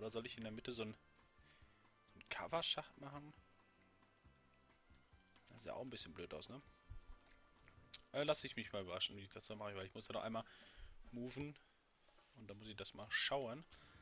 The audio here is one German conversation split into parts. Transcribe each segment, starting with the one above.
Oder soll ich in der Mitte so einen Coverschacht machen? Das sieht ja auch ein bisschen blöd aus, ne? Lass ich mich mal überraschen, wie ich das dann mache, weil ich muss ja noch einmal moven. Und dann muss ich das mal schauen.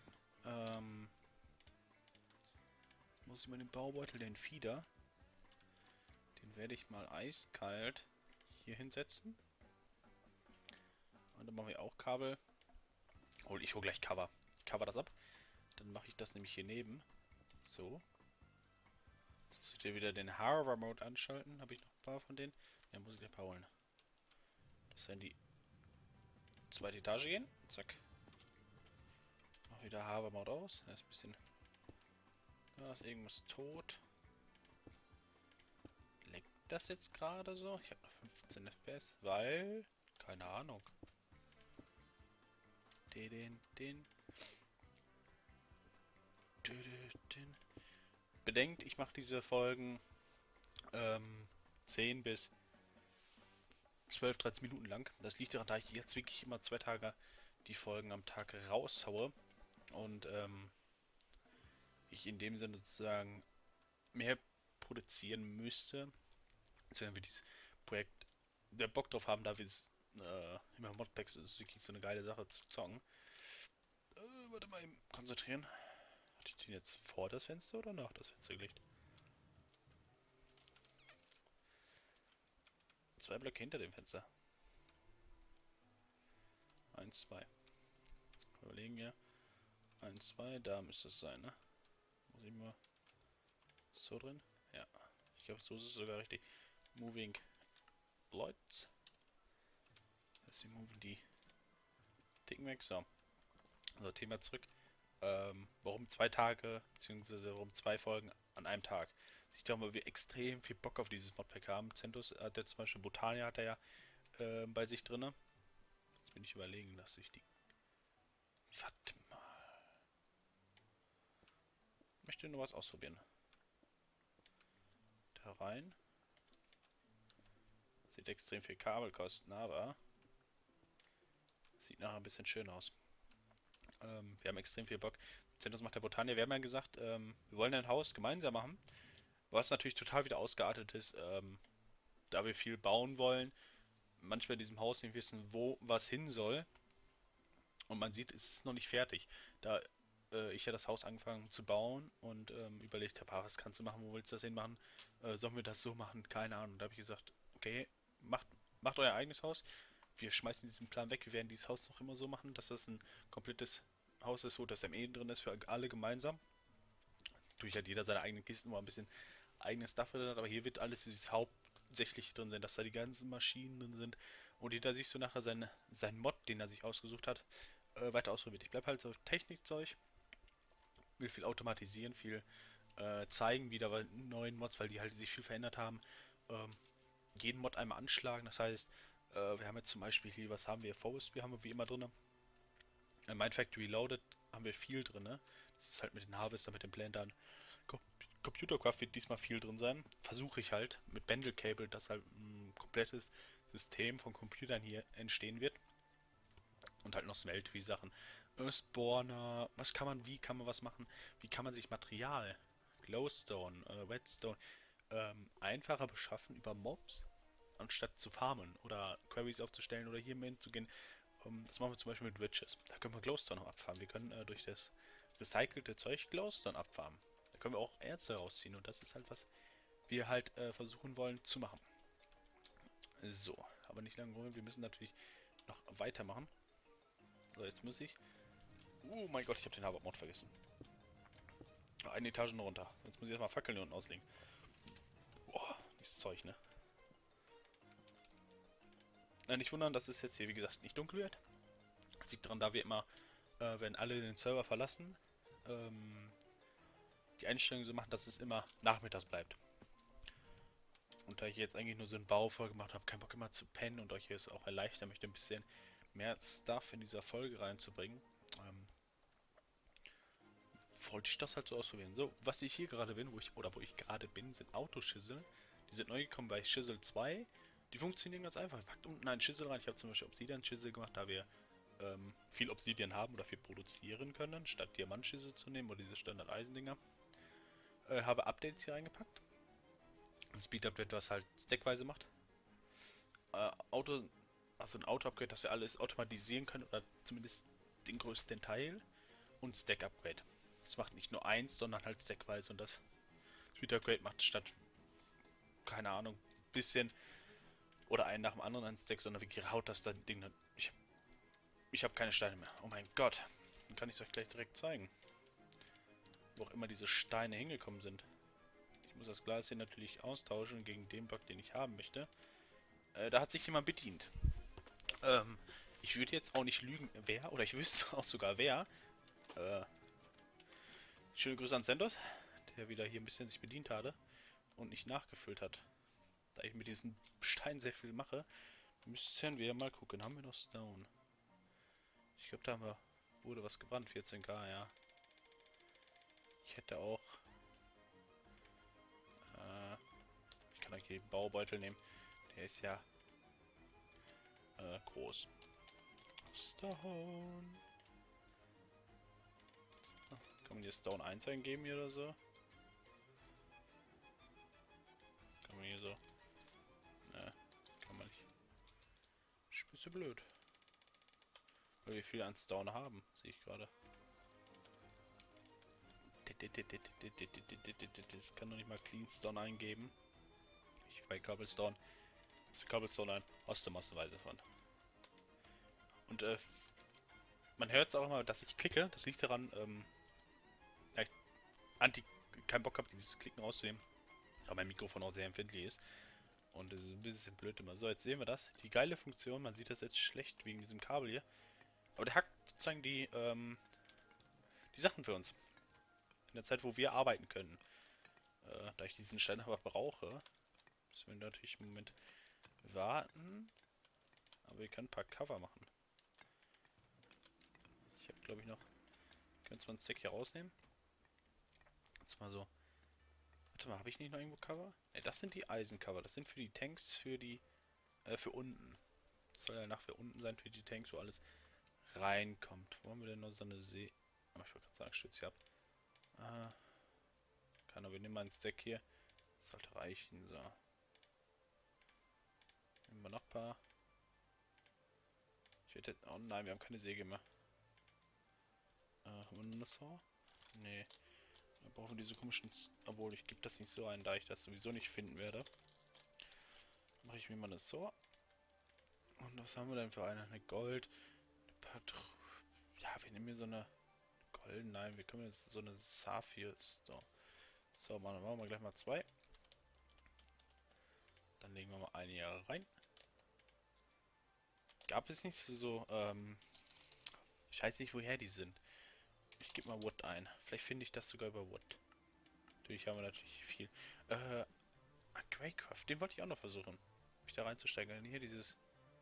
Jetzt muss ich mal den Baubeutel, den Fieder, den werde ich mal eiskalt hier hinsetzen. Und dann machen wir auch Kabel. Oh, ich hole gleich Cover. Ich cover das ab. Dann mache ich das nämlich hier neben. So. Jetzt muss ich dir wieder den Hover Mode anschalten. Habe ich noch ein paar von denen? Ja, muss ich dir ein paar holen. Das werden die zweite Etage gehen. Zack. Mach wieder Hover Mode aus. Da ist ein bisschen. Da ist irgendwas tot. Leckt das jetzt gerade so? Ich habe noch 15 FPS, weil. Keine Ahnung. Den. Bedenkt, ich mache diese Folgen 10 bis 12, 13 Minuten lang. Das liegt daran, da ich jetzt wirklich immer 2 Tage die Folgen am Tag raushaue. Und ich in dem Sinne sozusagen mehr produzieren müsste. Als wenn wir dieses Projekt der Bock drauf haben, da wir es immer Modpacks ist wirklich so eine geile Sache zu zocken. Warte mal eben konzentrieren. Hatte ich den jetzt vor das Fenster oder nach das Fenster gelegt? 2 Blöcke hinter dem Fenster. 1, 2. Überlegen wir. 1, 2, da müsste es sein, ne? Muss ich mal so drin? Ja. Ich glaube, so ist es sogar richtig. Moving Lights. Sie moven die Dicken weg. So. Also Thema zurück. Warum 2 Tage, beziehungsweise warum 2 Folgen an einem Tag? Ich glaube, weil wir extrem viel Bock auf dieses Modpack haben. Centus hat ja zum Beispiel Botania hat er ja bei sich drinne. Jetzt bin ich überlegen, dass ich die. Warte mal. Ich möchte nur was ausprobieren. Da rein. Sieht extrem viel Kabel kosten, aber sieht nachher ein bisschen schön aus. Wir haben extrem viel Bock. Centus macht der Botania. Wir haben ja gesagt, wir wollen ein Haus gemeinsam machen. Was natürlich total wieder ausgeartet ist, da wir viel bauen wollen. Manchmal in diesem Haus nicht wissen, wo was hin soll. Und man sieht, es ist noch nicht fertig. Da ich ja das Haus angefangen zu bauen und überlegt habe, was kannst du machen, wo willst du das hinmachen? Sollen wir das so machen? Keine Ahnung. Da habe ich gesagt, okay, macht euer eigenes Haus. Wir schmeißen diesen Plan weg. Wir werden dieses Haus noch immer so machen, dass das ein komplettes Haus ist, wo das ME drin ist für alle gemeinsam. Durch halt jeder seine eigenen Kisten, wo ein bisschen eigenes Stuff drin hat, aber hier wird alles dieses hauptsächlich drin sein, dass da die ganzen Maschinen drin sind und jeder sich so nachher seinen Mod, den er sich ausgesucht hat, weiter ausprobiert. Ich bleibe halt so Technikzeug, will viel automatisieren, viel zeigen, wieder neuen Mods, weil die halt sich viel verändert haben. Jeden Mod einmal anschlagen, das heißt, wir haben jetzt zum Beispiel hier, was haben wir? Forestry haben wir wie immer drin. Mindfactory Loaded haben wir viel drin. Das ist halt mit den Harvester, mit den Blendern. Computercraft wird diesmal viel drin sein. Versuche ich halt mit Bendel Cable, dass halt ein komplettes System von Computern hier entstehen wird. Und halt noch Smeltery Sachen. Spawner, wie kann man was machen? Wie kann man sich Material, Glowstone, Redstone, einfacher beschaffen über Mobs, anstatt zu farmen oder Queries aufzustellen oder hier hinzugehen. Das machen wir zum Beispiel mit Witches. Da können wir Glowstone noch abfarmen. Wir können durch das recycelte Zeug Glowstone abfarmen. Da können wir auch Erze rausziehen und das ist halt was wir halt versuchen wollen zu machen. So, aber nicht lange rum. Wir müssen natürlich noch weitermachen. So, jetzt muss ich. Oh mein Gott, ich habe den Hovermod vergessen. Eine Etage noch runter. Jetzt muss ich erstmal Fackeln hier unten auslegen. Boah, dieses Zeug, ne? Nicht wundern, dass es jetzt hier, wie gesagt, nicht dunkel wird. Das liegt daran, da wir immer, wenn alle den Server verlassen, die Einstellungen so machen, dass es immer nachmittags bleibt. Und da ich jetzt eigentlich nur so einen Bau vorgemacht habe, keinen Bock immer zu pennen und euch es auch erleichtern möchte, ein bisschen mehr Stuff in dieser Folge reinzubringen, wollte ich das halt so ausprobieren. So, was ich hier gerade bin, wo ich gerade bin, sind Autoschüsseln. Die sind neu gekommen bei Schüssel 2. Die funktionieren ganz einfach. Packt unten einen Schüssel rein. Ich habe zum Beispiel Obsidian Schüssel gemacht, da wir viel Obsidian haben oder viel produzieren können, statt Diamantschüsse zu nehmen oder diese Standard-Eisendinger. Habe Updates hier reingepackt. Ein Speed-Update, was halt stackweise macht. Also ein Auto-Upgrade, dass wir alles automatisieren können oder zumindest den größten Teil. Und Stack-Upgrade. Das macht nicht nur eins, sondern halt stackweise und das Speed-Upgrade macht statt, keine Ahnung, bisschen oder einen nach dem anderen einen Stack, sondern wirklich haut das Ding dann. Ich habe keine Steine mehr. Oh mein Gott. Dann kann ich es euch gleich direkt zeigen. Wo auch immer diese Steine hingekommen sind. Ich muss das Glas hier natürlich austauschen gegen den Block, den ich haben möchte. Da hat sich jemand bedient. Ich würde jetzt auch nicht lügen, wer, oder ich wüsste auch sogar wer. Schöne Grüße an Sendos, der wieder hier ein bisschen sich bedient hatte und nicht nachgefüllt hat. Da ich mit diesem Stein sehr viel mache, müssen wir mal gucken. Haben wir noch Stone? Ich glaube, wurde was gebrannt. 14k, ja. Ich hätte auch... ich kann eigentlich den Baubeutel nehmen. Der ist ja... groß. Stone. Kann man hier Stone 1 eingeben hier oder so? Kann man hier so... Ne, kann man nicht. Ist ein bisschen blöd. Weil wir viel an Stone haben, sehe ich gerade. Das kann doch nicht mal Clean Stone eingeben. Ich bei Cobblestone. Cobblestone ein. Hast du massenweise von. Und man hört es auch immer, dass ich klicke. Das liegt daran, ja, ich keinen Bock habe, dieses Klicken rauszunehmen. Aber mein Mikrofon auch sehr empfindlich ist. Und es ist ein bisschen blöd immer. So, jetzt sehen wir das. Die geile Funktion, man sieht das jetzt schlecht wegen diesem Kabel hier. Aber der hackt sozusagen die Sachen für uns. In der Zeit, wo wir arbeiten können. Da ich diesen Stein aber brauche, müssen wir natürlich im Moment warten. Aber wir können ein paar Cover machen. Ich habe, glaube ich, noch... Können wir einen Stack hier rausnehmen? Jetzt mal so... Warte mal, habe ich nicht noch irgendwo Cover? Ne, das sind die Eisencover. Das sind für die Tanks, für die... für unten. Das soll ja nach für unten sein, für die Tanks, wo alles reinkommt. Wo haben wir denn noch so eine See... Oh, ich wollte gerade sagen, stütze sie ab. Wir nehmen mal einen Stack hier. Das sollte reichen, so. Nehmen wir noch ein paar. Ich hätte... Oh nein, wir haben keine Säge mehr. Haben wir noch eine Saw? Nee. Wir brauchen diese komischen... Obwohl, ich gebe das nicht so ein, da ich das sowieso nicht finden werde. Mache ich mir mal eine Saw. Und was haben wir denn für eine? Eine Gold. Eine ja, wir nehmen hier so eine... Golden, nein, wir können jetzt so eine Saphir. So, machen wir gleich mal 2. Dann legen wir mal eine hier rein. Gab es nicht so, ich weiß nicht, woher die sind. Ich gebe mal Wood ein. Vielleicht finde ich das sogar über Wood. Natürlich haben wir natürlich viel. Greycraft, den wollte ich auch noch versuchen. Mich da reinzusteigen. Hier dieses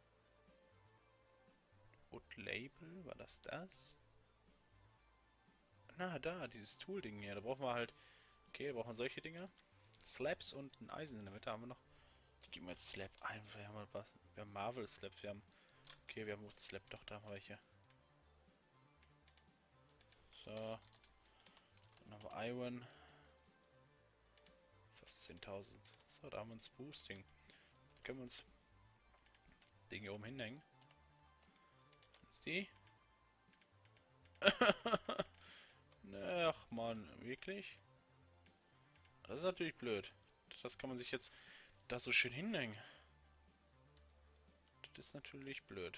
Wood Label, war das das? Na, da, dieses Tool-Ding hier. Da brauchen wir halt... Okay, da brauchen wir solche Dinge. Slabs und ein Eisen in der Mitte haben wir noch. Ich gebe mir jetzt Slab ein. Wir haben, was? Wir haben Marvel Slabs. Wir haben... Okay, wir haben Wood Slab. Doch, da haben wir welche. So. Dann haben wir Iron. Fast 10.000. So, da haben wir uns Boosting. Da können wir uns Dinge hier oben hinhängen. Ist die? Ach man, wirklich? Das ist natürlich blöd. Das kann man sich jetzt da so schön hinhängen. Das ist natürlich blöd.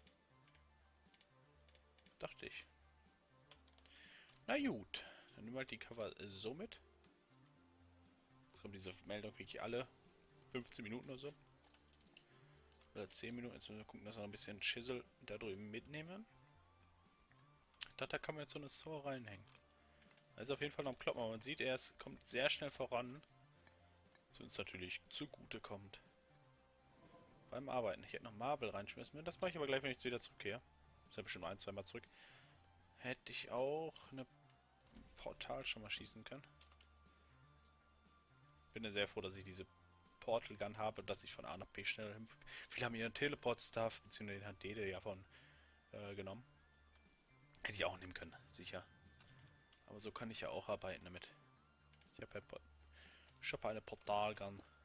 Dachte ich. Na gut. Dann nehmen wir halt die Cover so mit. Jetzt kommt diese Meldung wirklich alle 15 Minuten oder so. Oder 10 Minuten. Jetzt müssen wir gucken, dass wir noch ein bisschen Chisel da drüben mitnehmen. Da kann man jetzt so eine Saw reinhängen. Also auf jeden Fall noch am Kloppen, aber man sieht, kommt sehr schnell voran. Was uns natürlich zugute kommt. Beim Arbeiten. Ich hätte noch Marble reinschmissen müssen. Das mache ich aber gleich, wenn ich jetzt wieder zurückkehre. Das ist ja bestimmt 1-2 Mal zurück. Hätte ich auch eine Portal schon mal schießen können. Bin ja sehr froh, dass ich diese Portal Gun habe, dass ich von A nach B schnell hin. Viele haben ihren Teleport-Stuff, beziehungsweise den hat Dede ja von genommen. Hätte ich auch nehmen können, sicher. Aber so kann ich ja auch arbeiten damit. Ich habe eine Portalgun.